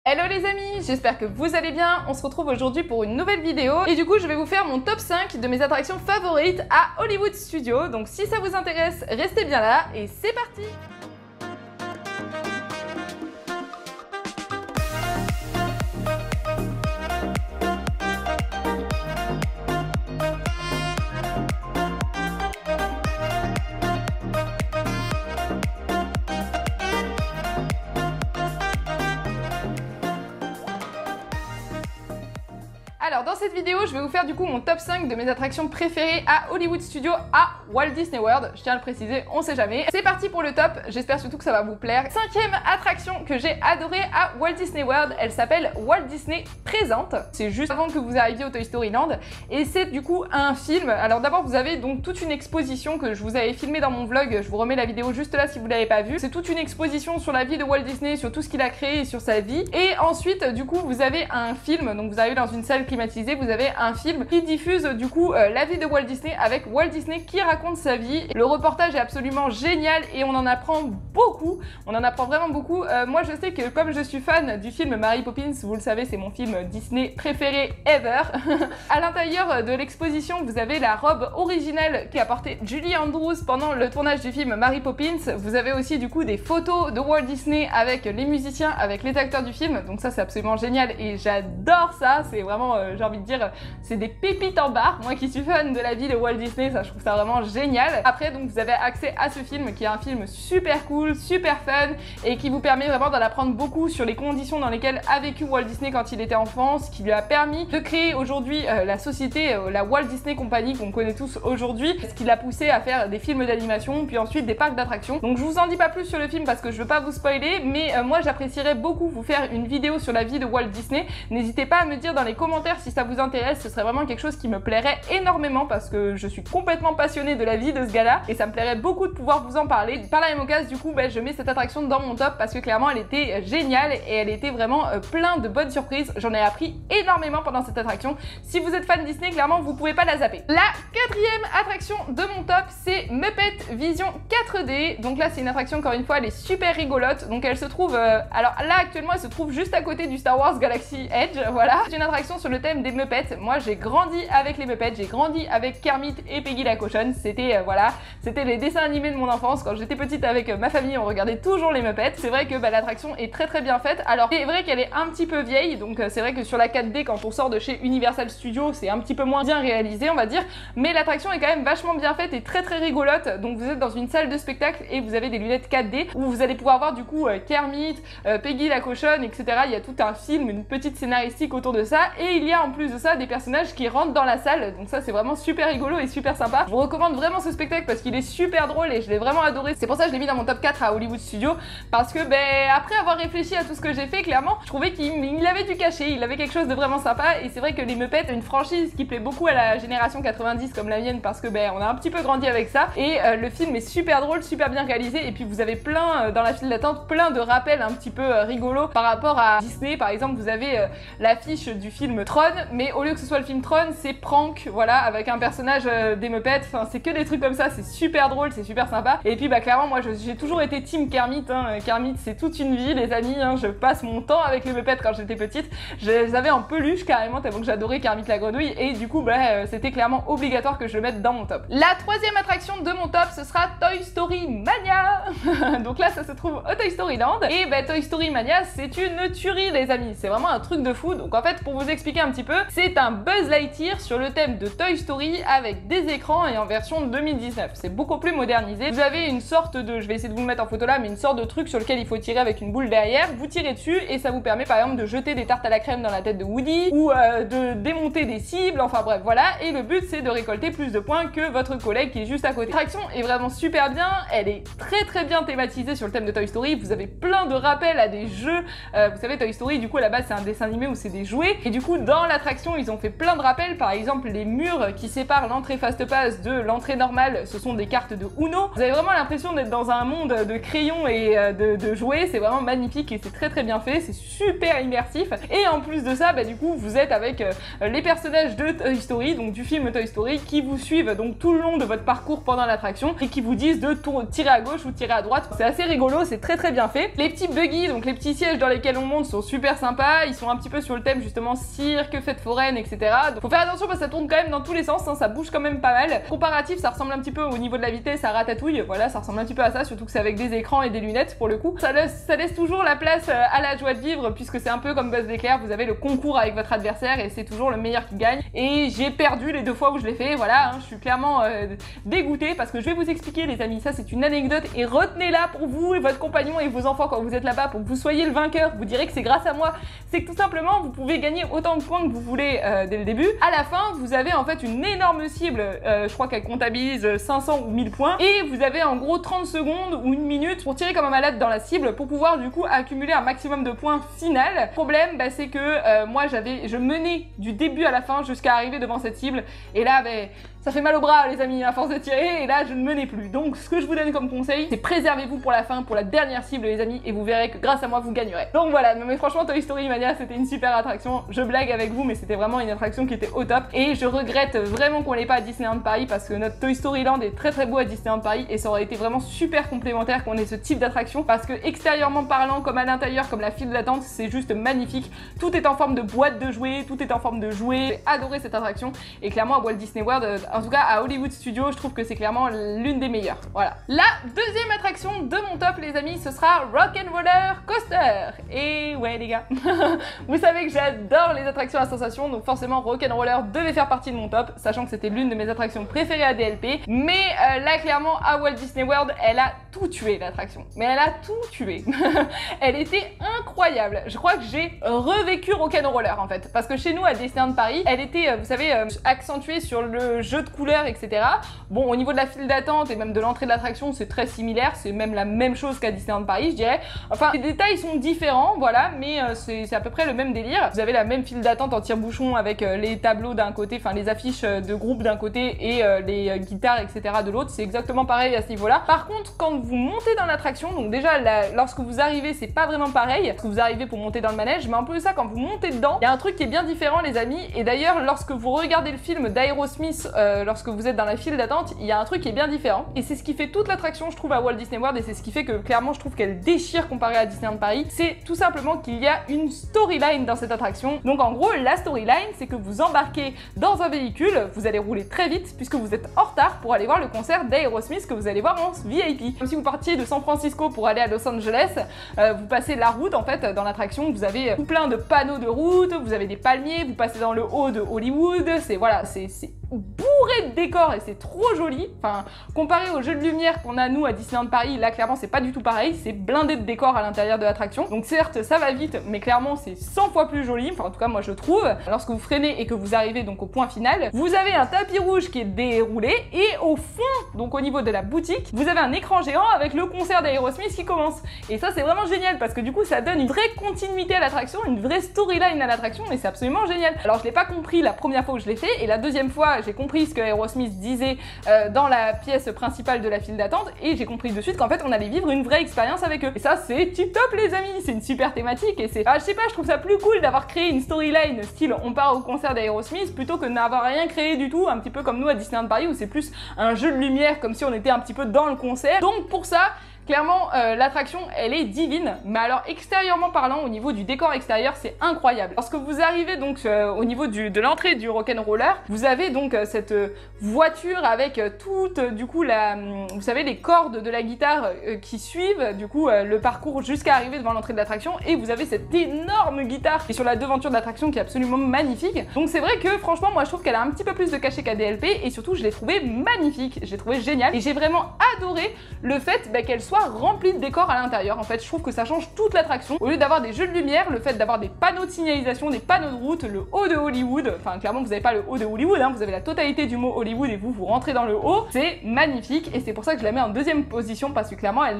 Hello les amis, j'espère que vous allez bien. On se retrouve aujourd'hui pour une nouvelle vidéo et du coup je vais vous faire mon top 5 de mes attractions favorites à Hollywood Studios. Donc si ça vous intéresse, restez bien là et c'est parti! Alors dans cette vidéo, je vais vous faire du coup mon top 5 de mes attractions préférées à Hollywood Studios à Walt Disney World. Je tiens à le préciser, on sait jamais. C'est parti pour le top, j'espère surtout que ça va vous plaire. Cinquième attraction que j'ai adorée à Walt Disney World, elle s'appelle Walt Disney Présente. C'est juste avant que vous arriviez au Toy Story Land. Et c'est du coup un film. Alors d'abord vous avez donc toute une exposition que je vous avais filmée dans mon vlog. Je vous remets la vidéo juste là si vous l'avez pas vue. C'est toute une exposition sur la vie de Walt Disney, sur tout ce qu'il a créé et sur sa vie. Et ensuite du coup vous avez un film, donc vous arrivez dans une salle climatisée, vous avez un film qui diffuse du coup la vie de Walt Disney avec Walt Disney qui raconte sa vie. Le reportage est absolument génial et on en apprend beaucoup, on en apprend vraiment beaucoup. Moi je sais que comme je suis fan du film Mary Poppins, vous le savez c'est mon film Disney préféré ever. À l'intérieur de l'exposition vous avez la robe originale qu'a portée Julie Andrews pendant le tournage du film Mary Poppins. Vous avez aussi du coup des photos de Walt Disney avec les musiciens, avec les acteurs du film, donc ça c'est absolument génial et j'adore ça, c'est vraiment j'ai envie de dire c'est des pépites en barre. Moi qui suis fan de la vie de Walt Disney, ça je trouve ça vraiment génial. Après donc vous avez accès à ce film qui est un film super cool, super fun et qui vous permet vraiment d'en apprendre beaucoup sur les conditions dans lesquelles a vécu Walt Disney quand il était enfant, ce qui lui a permis de créer aujourd'hui la société, la Walt Disney Company qu'on connaît tous aujourd'hui, ce qui l'a poussé à faire des films d'animation puis ensuite des parcs d'attractions. Donc je vous en dis pas plus sur le film parce que je veux pas vous spoiler, mais moi j'apprécierais beaucoup vous faire une vidéo sur la vie de Walt Disney. N'hésitez pas à me dire dans les commentaires si ça vous intéresse, ce serait vraiment quelque chose qui me plairait énormément parce que je suis complètement passionnée de la vie de ce gars-là et ça me plairait beaucoup de pouvoir vous en parler. Par la même occasion, du coup, je mets cette attraction dans mon top parce que clairement elle était géniale et elle était vraiment plein de bonnes surprises. J'en ai appris énormément pendant cette attraction. Si vous êtes fan Disney, clairement vous pouvez pas la zapper. La quatrième attraction de mon top, c'est Muppet Vision 4D. Donc là c'est une attraction, encore une fois, elle est super rigolote. Donc elle se trouve, alors là actuellement elle se trouve juste à côté du Star Wars Galaxy Edge, voilà. C'est une attraction sur le thème des Muppets. Moi j'ai grandi avec les Muppets, j'ai grandi avec Kermit et Peggy la cochonne. C'était voilà, c'était les dessins animés de mon enfance. Quand j'étais petite avec ma famille, on regardait toujours les Muppets. C'est vrai que l'attraction est très bien faite. Alors c'est vrai qu'elle est un petit peu vieille, donc c'est vrai que sur la 4D quand on sort de chez Universal Studios, c'est un petit peu moins bien réalisé on va dire, mais l'attraction est quand même vachement bien faite et très rigolote. Donc vous êtes dans une salle de spectacle et vous avez des lunettes 4D où vous allez pouvoir voir du coup Kermit, Peggy la cochonne, etc. Il y a tout un film, une petite scénaristique autour de ça et il y a en plus de ça des personnages qui rentrent dans la salle, donc ça c'est vraiment super rigolo et super sympa. Je vous recommande vraiment ce spectacle parce qu'il est super drôle et je l'ai vraiment adoré. C'est pour ça que je l'ai mis dans mon top 4 à Hollywood Studios parce que après avoir réfléchi à tout ce que j'ai fait, clairement je trouvais qu'il avait du cachet, il avait quelque chose de vraiment sympa et c'est vrai que les Muppets, une franchise qui plaît beaucoup à la génération 90 comme la mienne parce que on a un petit peu grandi avec ça et le film est super drôle, super bien réalisé et puis vous avez plein dans la file d'attente plein de rappels un petit peu rigolos par rapport à Disney. Par exemple vous avez l'affiche du film Tron, mais au lieu que ce soit le film Tron, c'est Prank, voilà, avec un personnage des Muppets. Enfin c'est que des trucs comme ça, c'est super drôle, c'est super sympa. Et puis clairement moi j'ai toujours été team Kermit, hein. Kermit c'est toute une vie les amis, hein. Je passe mon temps avec les Muppets quand j'étais petite. Je les avais en peluche carrément tellement que j'adorais Kermit la grenouille et du coup c'était clairement obligatoire que je le mette dans mon top. La troisième attraction de mon top ce sera Toy Story Mania. Donc là ça se trouve au Toy Story Land et Toy Story Mania c'est une tuerie les amis, c'est vraiment un truc de fou. Donc en fait pour vous expliquer un petit peu, c'est un Buzz Lightyear sur le thème de Toy Story avec des écrans et en version 2019. C'est beaucoup plus modernisé. Vous avez une sorte de, je vais essayer de vous le mettre en photo là, mais une sorte de truc sur lequel il faut tirer avec une boule derrière. Vous tirez dessus et ça vous permet par exemple de jeter des tartes à la crème dans la tête de Woody ou de démonter des cibles, enfin bref voilà. Et le but c'est de récolter plus de points que votre collègue qui est juste à côté. L'attraction est vraiment super bien, elle est très bien thématisée sur le thème de Toy Story. Vous avez plein de rappels à des jeux. Vous savez Toy Story du coup à la base c'est un dessin animé où c'est des jouets et du coup dans Dans l'attraction, ils ont fait plein de rappels, par exemple les murs qui séparent l'entrée Fast Pass de l'entrée normale, ce sont des cartes de Uno. Vous avez vraiment l'impression d'être dans un monde de crayons et de jouets, c'est vraiment magnifique et c'est très bien fait, c'est super immersif. Et en plus de ça, bah, du coup, vous êtes avec les personnages de Toy Story, donc du film Toy Story, qui vous suivent donc tout le long de votre parcours pendant l'attraction et qui vous disent de tirer à gauche ou tirer à droite. C'est assez rigolo, c'est très bien fait. Les petits buggy, donc les petits sièges dans lesquels on monte, sont super sympas, ils sont un petit peu sur le thème justement cirque, fête foraine, etc. Donc faut faire attention parce que ça tourne quand même dans tous les sens, hein, ça bouge quand même pas mal. Comparatif, ça ressemble un petit peu au niveau de la vitesse à Ratatouille, voilà, ça ressemble un petit peu à ça, surtout que c'est avec des écrans et des lunettes pour le coup. Ça laisse toujours la place à la joie de vivre puisque c'est un peu comme Buzz l'éclair, vous avez le concours avec votre adversaire et c'est toujours le meilleur qui gagne. Et j'ai perdu les 2 fois où je l'ai fait, voilà, hein, je suis clairement dégoûtée parce que je vais vous expliquer les amis, ça c'est une anecdote et retenez-la pour vous et votre compagnon et vos enfants quand vous êtes là-bas pour que vous soyez le vainqueur. Vous direz que c'est grâce à moi, c'est que tout simplement vous pouvez gagner autant de points que vous voulez dès le début. À la fin, vous avez en fait une énorme cible, je crois qu'elle comptabilise 500 ou 1000 points et vous avez en gros 30 secondes ou 1 minute pour tirer comme un malade dans la cible pour pouvoir du coup accumuler un maximum de points final. Le problème, bah, c'est que moi je menais du début à la fin jusqu'à arriver devant cette cible et là, bah, ça fait mal au bras les amis à force de tirer et là je ne menais plus. Donc ce que je vous donne comme conseil, c'est préservez-vous pour la fin, pour la dernière cible les amis et vous verrez que grâce à moi vous gagnerez. Donc voilà, mais franchement Toy Story Mania c'était une super attraction, je blague avec vous mais c'était vraiment une attraction qui était au top et je regrette vraiment qu'on l'ait pas à Disneyland Paris parce que notre Toy Story Land est très beau à Disneyland Paris et ça aurait été vraiment super complémentaire qu'on ait ce type d'attraction parce que extérieurement parlant comme à l'intérieur comme la file d'attente c'est juste magnifique, tout est en forme de boîte de jouets, tout est en forme de jouets, j'ai adoré cette attraction et clairement à Walt Disney World, en tout cas à Hollywood Studios, je trouve que c'est clairement l'une des meilleures. Voilà. La deuxième attraction de mon top, les amis, ce sera Rock'n'Roller Coaster. Et ouais, les gars, vous savez que j'adore les attractions à sensation, donc forcément Rock'n'Roller devait faire partie de mon top, sachant que c'était l'une de mes attractions préférées à DLP. Mais là, clairement, à Walt Disney World, elle a tout tué l'attraction. Mais elle a tout tué. Elle était incroyable. Je crois que j'ai revécu Rock'n'Roller en fait, parce que chez nous à Disneyland Paris, elle était, vous savez, accentuée sur le jeu de couleurs, etc. Bon, au niveau de la file d'attente et même de l'entrée de l'attraction, c'est très similaire, c'est même la même chose qu'à Disneyland Paris, je dirais. Enfin, les détails sont différents, voilà, mais c'est à peu près le même délire. Vous avez la même file d'attente en tire-bouchon avec les tableaux d'un côté, enfin les affiches de groupe d'un côté et les guitares, etc. de l'autre, c'est exactement pareil à ce niveau-là. Par contre, quand vous montez dans l'attraction, donc déjà, lorsque vous arrivez, c'est pas vraiment pareil, parce que vous arrivez pour monter dans le manège, mais en plus de ça, quand vous montez dedans, il y a un truc qui est bien différent, les amis, et d'ailleurs, lorsque vous regardez le film d'Aerosmith, lorsque vous êtes dans la file d'attente, il y a un truc qui est bien différent, et c'est ce qui fait toute l'attraction, je trouve, à Walt Disney World, et c'est ce qui fait que, clairement, je trouve qu'elle déchire comparé à Disneyland Paris, c'est tout simplement qu'il y a une storyline dans cette attraction. Donc en gros, la storyline, c'est que vous embarquez dans un véhicule, vous allez rouler très vite, puisque vous êtes en retard pour aller voir le concert d'Aerosmith que vous allez voir en VIP. Comme si vous partiez de San Francisco pour aller à Los Angeles, vous passez la route, en fait, dans l'attraction, vous avez tout plein de panneaux de route, vous avez des palmiers, vous passez dans le haut de Hollywood, c'est voilà, c'est bourré de décors et c'est trop joli. Enfin, comparé aux jeux de lumière qu'on a nous à Disneyland Paris, là clairement c'est pas du tout pareil, c'est blindé de décors à l'intérieur de l'attraction. Donc certes ça va vite, mais clairement c'est 100 fois plus joli, enfin en tout cas moi je trouve. Lorsque vous freinez et que vous arrivez donc au point final, vous avez un tapis rouge qui est déroulé et au fond, donc au niveau de la boutique, vous avez un écran géant avec le concert d'Aerosmith qui commence. Et ça c'est vraiment génial parce que du coup ça donne une vraie continuité à l'attraction, une vraie storyline à l'attraction et c'est absolument génial. Alors je l'ai pas compris la première fois que je l'ai fait et la deuxième fois j'ai compris ce que Aerosmith disait dans la pièce principale de la file d'attente et j'ai compris de suite qu'en fait on allait vivre une vraie expérience avec eux. Et ça c'est tip top les amis, c'est une super thématique et c'est... je sais pas, je trouve ça plus cool d'avoir créé une storyline style on part au concert d'Aerosmith plutôt que de n'avoir rien créé du tout, un petit peu comme nous à Disneyland Paris où c'est plus un jeu de lumière comme si on était un petit peu dans le concert. Donc pour ça, clairement, l'attraction, elle est divine, mais alors extérieurement parlant, au niveau du décor extérieur, c'est incroyable. Lorsque vous arrivez donc au niveau de l'entrée du Rock'n'Roller, vous avez donc cette voiture avec toute, du coup, vous savez, les cordes de la guitare qui suivent, du coup, le parcours jusqu'à arriver devant l'entrée de l'attraction, et vous avez cette énorme guitare qui est sur la devanture de l'attraction qui est absolument magnifique. Donc c'est vrai que, franchement, moi je trouve qu'elle a un petit peu plus de cachet qu'à DLP, et surtout, je l'ai trouvée magnifique, je l'ai trouvée géniale, et j'ai vraiment adoré le fait qu'elle soit rempli de décors à l'intérieur. En fait, je trouve que ça change toute l'attraction. Au lieu d'avoir des jeux de lumière, le fait d'avoir des panneaux de signalisation, des panneaux de route, le haut de Hollywood, enfin clairement vous n'avez pas le haut de Hollywood, hein, vous avez la totalité du mot Hollywood et vous rentrez dans le haut, c'est magnifique et c'est pour ça que je la mets en deuxième position parce que clairement elle est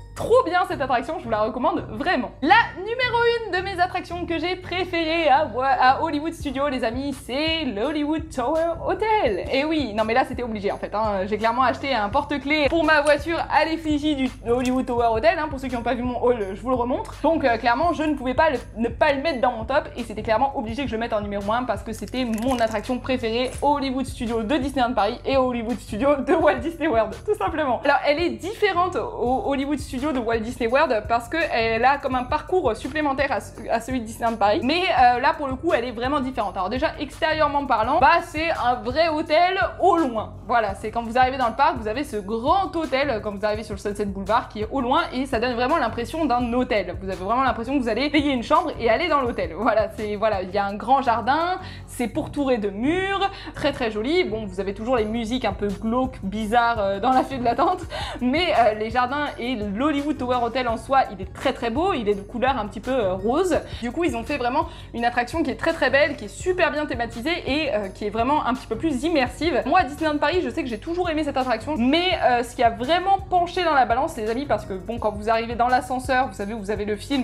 trop bien cette attraction, je vous la recommande vraiment. La numéro 1 de mes attractions que j'ai préférées à Hollywood Studios, les amis, c'est le Hollywood Tower Hotel. Et oui, non mais là c'était obligé en fait, hein. J'ai clairement acheté un porte-clés pour ma voiture à l'effigie du Hollywood Tower Hotel, hein. Pour ceux qui n'ont pas vu mon haul, je vous le remontre. Donc clairement, je ne pouvais pas ne pas le mettre dans mon top et c'était clairement obligé que je le mette en numéro 1 parce que c'était mon attraction préférée au Hollywood Studios de Disneyland Paris et au Hollywood Studios de Walt Disney World, tout simplement. Alors elle est différente au Hollywood Studios de Walt Disney World parce qu'elle a comme un parcours supplémentaire à celui de Disneyland Paris, mais là pour le coup elle est vraiment différente. Alors déjà extérieurement parlant, bah c'est un vrai hôtel au loin. Voilà, c'est quand vous arrivez dans le parc, vous avez ce grand hôtel quand vous arrivez sur le Sunset Boulevard qui est au loin et ça donne vraiment l'impression d'un hôtel. Vous avez vraiment l'impression que vous allez payer une chambre et aller dans l'hôtel. Voilà, il y a un grand jardin, c'est pourtouré de murs, très très joli. Bon, vous avez toujours les musiques un peu glauques, bizarres dans la file d'attente, mais les jardins et l'Hollywood Tower Hotel en soi, il est très très beau, il est de couleur un petit peu rose. Du coup, ils ont fait vraiment une attraction qui est très très belle, qui est super bien thématisée et qui est vraiment un petit peu plus immersive. Moi, à Disneyland Paris, je sais que j'ai toujours aimé cette attraction, mais ce qui a vraiment penché dans la balance, les amis, parce que bon, quand vous arrivez dans l'ascenseur, vous savez, vous avez le film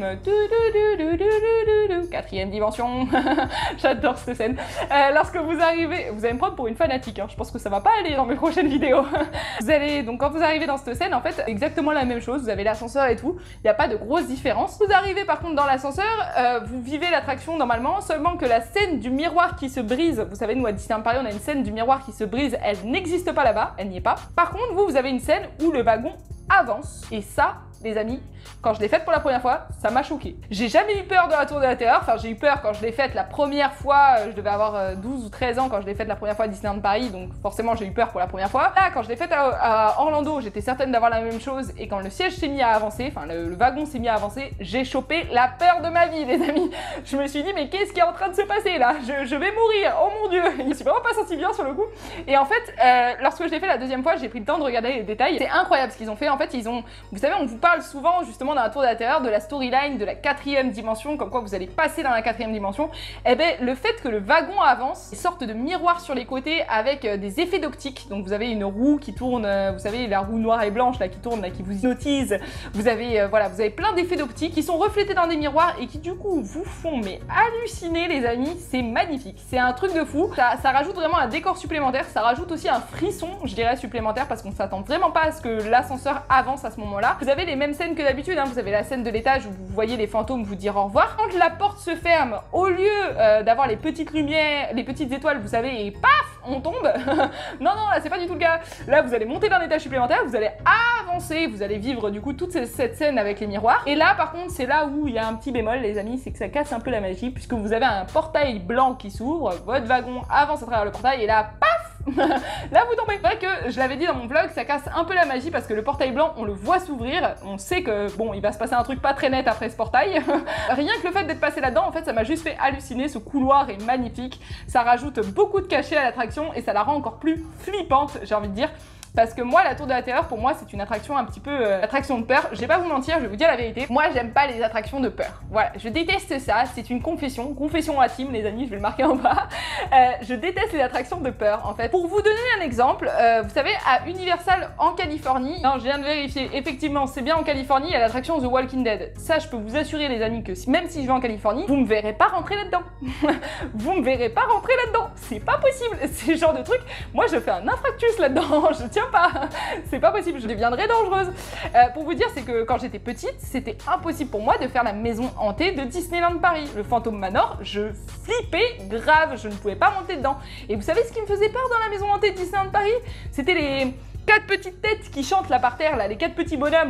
quatrième dimension. J'adore cette scène. Lorsque vous arrivez, vous allez me prendre pour une fanatique, hein. Je pense que ça va pas aller dans mes prochaines vidéos. Vous allez, donc quand vous arrivez dans cette scène, en fait, exactement la même chose, vous avez l'ascenseur et tout, il n'y a pas de grosse différence. Vous arrivez par contre dans l'ascenseur, vous vivez l'attraction normalement, seulement que la scène du miroir qui se brise, vous savez, nous à Disneyland Paris, on a une scène du miroir qui se brise, elle n'existe pas là-bas, elle n'y est pas. Par contre, vous avez une scène où le wagon avance, et ça, les amis, quand je l'ai faite pour la première fois, ça m'a choqué. J'ai jamais eu peur de la Tour de la Terreur, enfin j'ai eu peur quand je l'ai faite la première fois, je devais avoir 12 ou 13 ans quand je l'ai faite la première fois à Disneyland Paris, donc forcément j'ai eu peur pour la première fois. Là, quand je l'ai faite à Orlando, j'étais certaine d'avoir la même chose, et quand le siège s'est mis à avancer, enfin le wagon s'est mis à avancer, j'ai chopé la peur de ma vie, les amis. Je me suis dit, mais qu'est-ce qui est en train de se passer là? Je vais mourir, oh mon dieu. Je me suis vraiment pas senti bien sur le coup. Et en fait, lorsque je l'ai fait la deuxième fois, j'ai pris le temps de regarder les détails. C'est incroyable ce qu'ils ont fait. En fait, vous savez, on vous parle souvent justement dans la Tour de la Terreur de la storyline de la 4e dimension, comme quoi vous allez passer dans la 4e dimension. Et ben le fait que le wagon avance, une sorte de miroir sur les côtés avec des effets d'optique. Donc vous avez une roue qui tourne, vous savez la roue noire et blanche là qui tourne, là qui vous hypnotise. Vous avez voilà, vous avez plein d'effets d'optique qui sont reflétés dans des miroirs et qui du coup vous font mais halluciner, les amis. C'est magnifique, c'est un truc de fou. Ça rajoute vraiment un décor supplémentaire, ça rajoute aussi un frisson, je dirais, supplémentaire, parce qu'on s'attend vraiment pas à ce que l'ascenseur avance à ce moment-là. Vous avez les mêmes scènes que d'habitude, hein. Vous avez la scène de l'étage où vous voyez les fantômes vous dire au revoir. Quand la porte se ferme, au lieu d'avoir les petites lumières, les petites étoiles, vous savez, et paf, on tombe. Non, non, là c'est pas du tout le cas. Là vous allez monter d'un étage supplémentaire, vous allez avancer, vous allez vivre du coup toute cette scène avec les miroirs. Et là par contre, c'est là où il y a un petit bémol, les amis, c'est que ça casse un peu la magie, puisque vous avez un portail blanc qui s'ouvre, votre wagon avance à travers le portail, et là, paf, là vous tombez. C'est vrai que je l'avais dit dans mon vlog, ça casse un peu la magie parce que le portail blanc, on le voit s'ouvrir, on sait que bon, il va se passer un truc pas très net après ce portail. Rien que le fait d'être passé là-dedans, en fait, ça m'a juste fait halluciner. Ce couloir est magnifique, ça rajoute beaucoup de cachet à l'attraction et ça la rend encore plus flippante, j'ai envie de dire. Parce que moi, la Tour de la Terreur, pour moi, c'est une attraction un petit peu attraction de peur. Je vais pas vous mentir, je vais vous dire la vérité. Moi, j'aime pas les attractions de peur. Voilà, je déteste ça. C'est une confession. Confession à team, les amis, je vais le marquer en bas. Je déteste les attractions de peur, en fait. Pour vous donner un exemple, vous savez, à Universal en Californie, non, je viens de vérifier, effectivement, c'est bien en Californie, il y a l'attraction The Walking Dead. Ça, je peux vous assurer, les amis, que même si je vais en Californie, vous me verrez pas rentrer là-dedans. Vous me verrez pas rentrer là-dedans. C'est pas possible. C'est le genre de truc. Moi, je fais un infarctus là-dedans. Je tiens pas, c'est pas possible, je deviendrais dangereuse. Pour vous dire, c'est que quand j'étais petite, c'était impossible pour moi de faire la maison hantée de Disneyland Paris. Le Phantom Manor, je flippais grave, je ne pouvais pas monter dedans. Et vous savez ce qui me faisait peur dans la maison hantée de Disneyland Paris? C'était les 4 petites têtes qui chantent là par terre, là, les 4 petits bonhommes.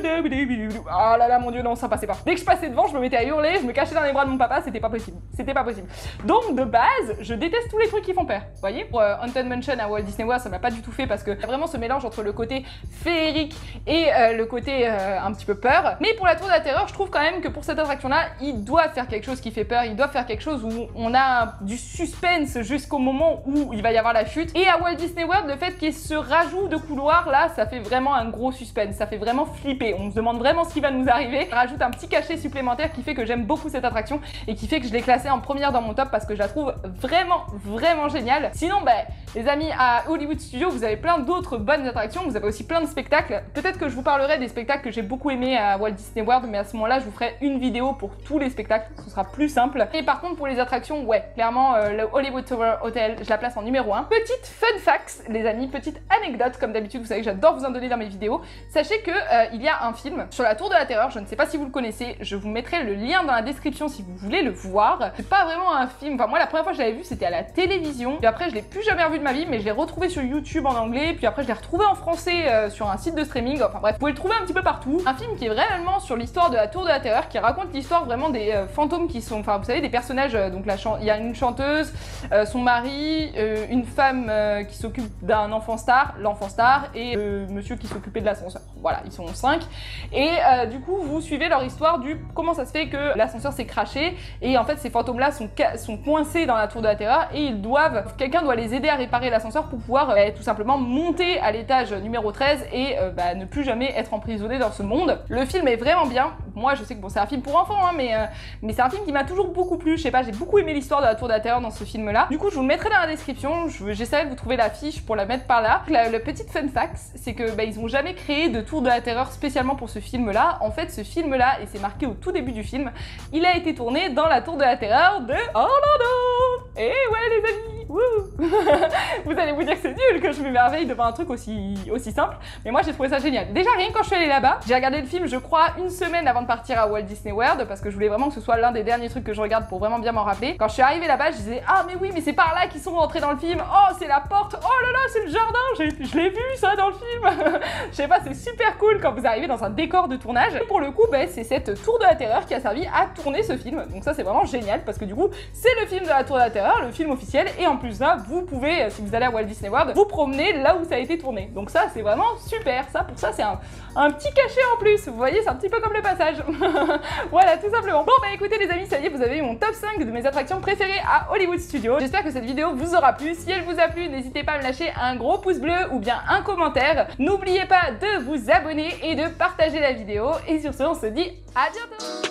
Ah là là, mon dieu, non, ça passait pas. Dès que je passais devant, je me mettais à hurler, je me cachais dans les bras de mon papa, c'était pas possible. C'était pas possible. Donc, de base, je déteste tous les trucs qui font peur. Vous voyez, pour Haunted Mansion à Walt Disney World, ça m'a pas du tout fait parce que y a vraiment ce mélange entre le côté féerique et le côté un petit peu peur. Mais pour la Tour de la Terreur, je trouve quand même que pour cette attraction-là, ils doivent faire quelque chose qui fait peur, ils doivent faire quelque chose où on a du suspense jusqu'au moment où il va y avoir la chute. Et à Walt Disney World, le fait qu'il se rajoute de couloir là, ça fait vraiment un gros suspense, ça fait vraiment flipper, on se demande vraiment ce qui va nous arriver. Ça rajoute un petit cachet supplémentaire qui fait que j'aime beaucoup cette attraction et qui fait que je l'ai classée en première dans mon top parce que je la trouve vraiment géniale. Sinon les amis, à Hollywood Studios vous avez plein d'autres bonnes attractions, vous avez aussi plein de spectacles. Peut-être que je vous parlerai des spectacles que j'ai beaucoup aimés à Walt Disney World, mais à ce moment là je vous ferai une vidéo pour tous les spectacles, ce sera plus simple. Et par contre pour les attractions, ouais, clairement le Hollywood Tower Hotel, je la place en numéro 1. Petite fun facts les amis, petite anecdote, comme d'habitude vous savez que j'adore vous en donner dans mes vidéos. Sachez que il y a un film sur la Tour de la Terreur, je ne sais pas si vous le connaissez, je vous mettrai le lien dans la description si vous voulez le voir. C'est pas vraiment un film, enfin moi la première fois que je l'avais vu c'était à la télévision, puis après je l'ai plus jamais revu de ma vie, mais je l'ai retrouvé sur YouTube en anglais, puis après je l'ai retrouvé en français sur un site de streaming, enfin bref, vous pouvez le trouver un petit peu partout. Un film qui est vraiment sur l'histoire de la Tour de la Terreur, qui raconte l'histoire vraiment des fantômes qui sont, enfin vous savez, des personnages, donc il y a une chanteuse, son mari, une femme qui s'occupe d'un enfant star, l'enfant star, et monsieur qui s'occupait de l'ascenseur. Voilà, ils sont 5. Et du coup, vous suivez leur histoire du comment ça se fait que l'ascenseur s'est crashé, et en fait ces fantômes-là sont coincés dans la Tour de la Terreur, et quelqu'un doit les aider à réparer l'ascenseur pour pouvoir tout simplement monter à l'étage numéro 13 et ne plus jamais être emprisonné dans ce monde. Le film est vraiment bien. Moi, je sais que bon, c'est un film pour enfants, hein, mais c'est un film qui m'a toujours beaucoup plu. Je sais pas, j'ai beaucoup aimé l'histoire de la Tour de la Terreur dans ce film-là. Du coup, je vous le mettrai dans la description. J'essaierai de vous trouver la fiche pour la mettre par là. Le petit fun fact, c'est que ils ont jamais créé de Tour de la Terreur spécialement pour ce film-là. En fait, ce film-là, et c'est marqué au tout début du film, il a été tourné dans la Tour de la Terreur de Orlando. Et ouais, les amis, wouh. Vous allez vous dire que c'est nul que je m'émerveille devant un truc aussi simple, mais moi j'ai trouvé ça génial. Déjà rien que quand je suis allée là-bas, j'ai regardé le film je crois une semaine avant de partir à Walt Disney World parce que je voulais vraiment que ce soit l'un des derniers trucs que je regarde pour vraiment bien m'en rappeler. Quand je suis arrivée là-bas, je disais ah mais oui mais c'est par là qu'ils sont rentrés dans le film, oh c'est la porte, oh là là c'est le jardin, je l'ai vu ça dans le film. Je sais pas, c'est super cool quand vous arrivez dans un décor de tournage. Et pour le coup c'est cette Tour de la Terreur qui a servi à tourner ce film, donc ça c'est vraiment génial parce que du coup c'est le film de la Tour de la Terreur, le film officiel, et en plus là vous pouvez, si vous allez à Walt Disney World, vous promener là où ça a été tourné. Donc ça c'est vraiment super, ça pour ça c'est un petit cachet en plus, vous voyez, c'est un petit peu comme le passage. Voilà, tout simplement. Bon écoutez les amis, ça y est, vous avez eu mon top 5 de mes attractions préférées à Hollywood Studios. J'espère que cette vidéo vous aura plu. Si elle vous a plu, n'hésitez pas à me lâcher un gros pouce bleu ou bien un commentaire. N'oubliez pas de vous abonner et de partager la vidéo. Et sur ce, on se dit à bientôt.